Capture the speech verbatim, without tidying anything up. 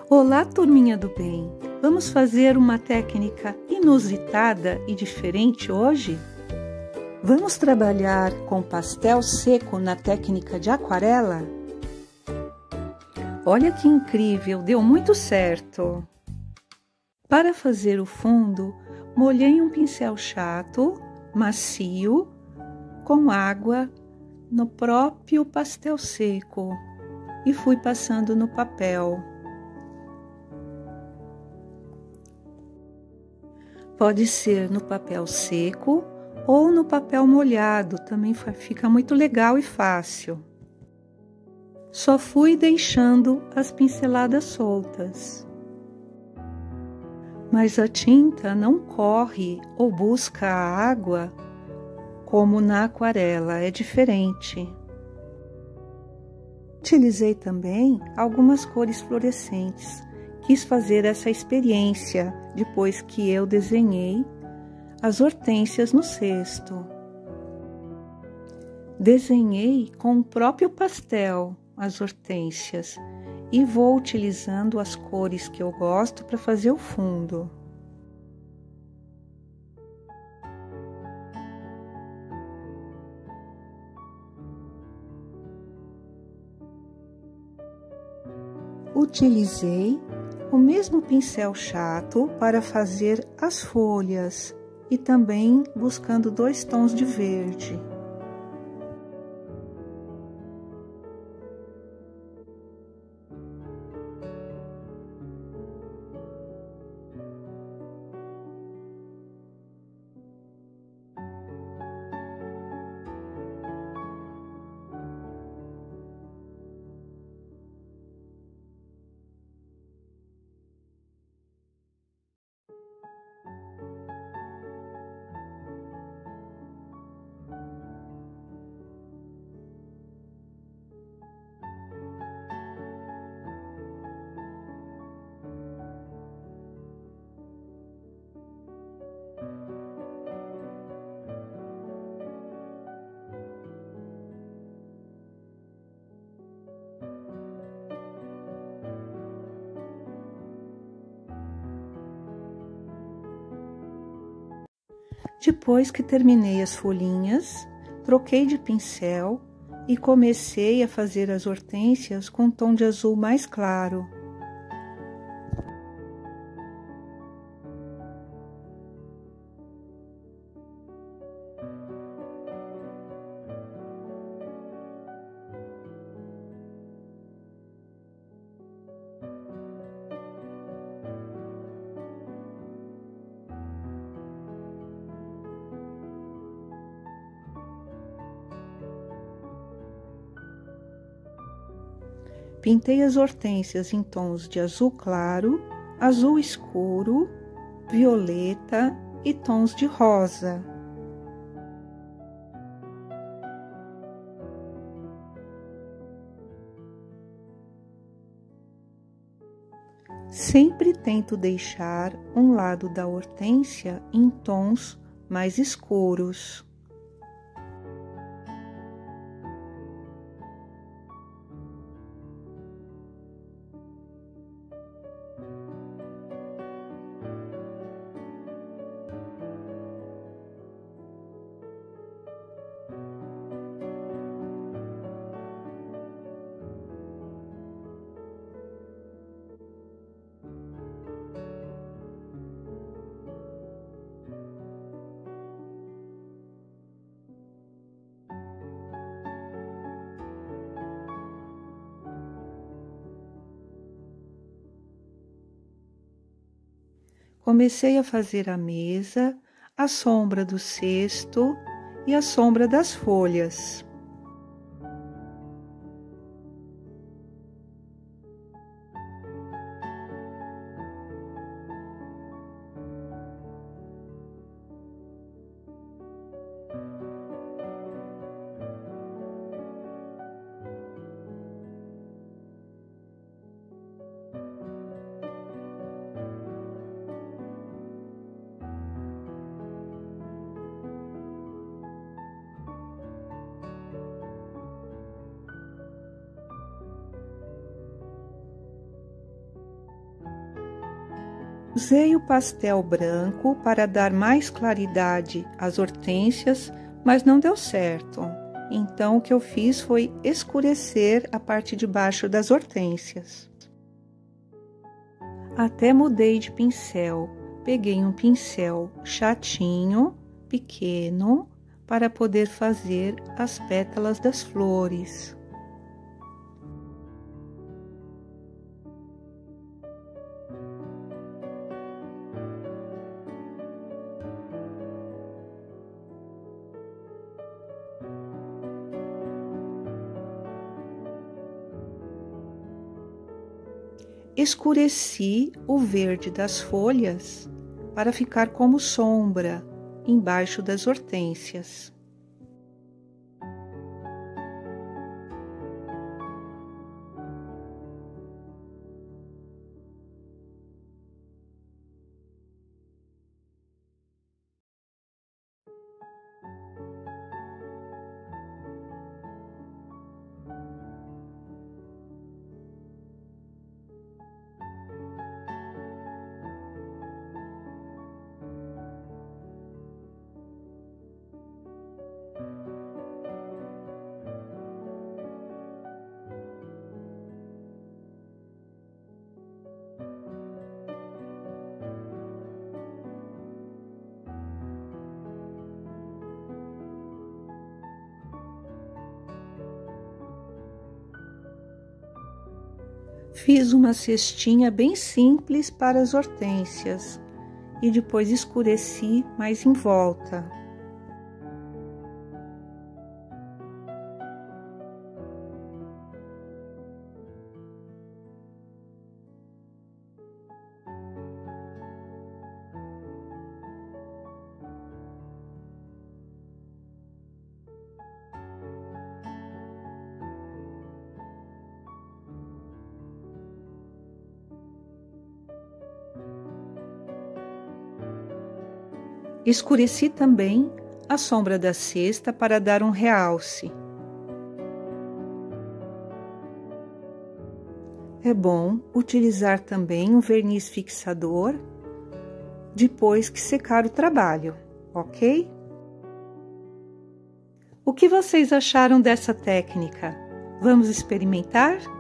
Olá, turminha do bem! Vamos fazer uma técnica inusitada e diferente hoje? Vamos trabalhar com pastel seco na técnica de aquarela? Olha que incrível, deu muito certo! Para fazer o fundo, molhei um pincel chato, macio, com água no próprio pastel seco e fui passando no papel. Pode ser no papel seco ou no papel molhado, também fica muito legal e fácil. Só fui deixando as pinceladas soltas. Mas a tinta não corre ou busca a água como na aquarela, é diferente. Utilizei também algumas cores fluorescentes. Quis fazer essa experiência depois que eu desenhei as hortênsias no cesto. Desenhei com o próprio pastel as hortênsias e vou utilizando as cores que eu gosto para fazer o fundo. Utilizei o mesmo pincel chato para fazer as folhas e também buscando dois tons de verde. Depois que terminei as folhinhas, troquei de pincel e comecei a fazer as hortênsias com um tom de azul mais claro. Pintei as hortênsias em tons de azul claro, azul escuro, violeta e tons de rosa. Sempre tento deixar um lado da hortênsia em tons mais escuros. Comecei a fazer a mesa, a sombra do cesto e a sombra das folhas. Usei o pastel branco para dar mais claridade às hortênsias, mas não deu certo. Então, o que eu fiz foi escurecer a parte de baixo das hortênsias. Até mudei de pincel. Peguei um pincel chatinho, pequeno, para poder fazer as pétalas das flores. Escureci o verde das folhas para ficar como sombra embaixo das hortênsias. Fiz uma cestinha bem simples para as hortênsias e depois escureci mais em volta. Escureci também a sombra da cesta para dar um realce. É bom utilizar também um verniz fixador depois que secar o trabalho, ok? O que vocês acharam dessa técnica? Vamos experimentar?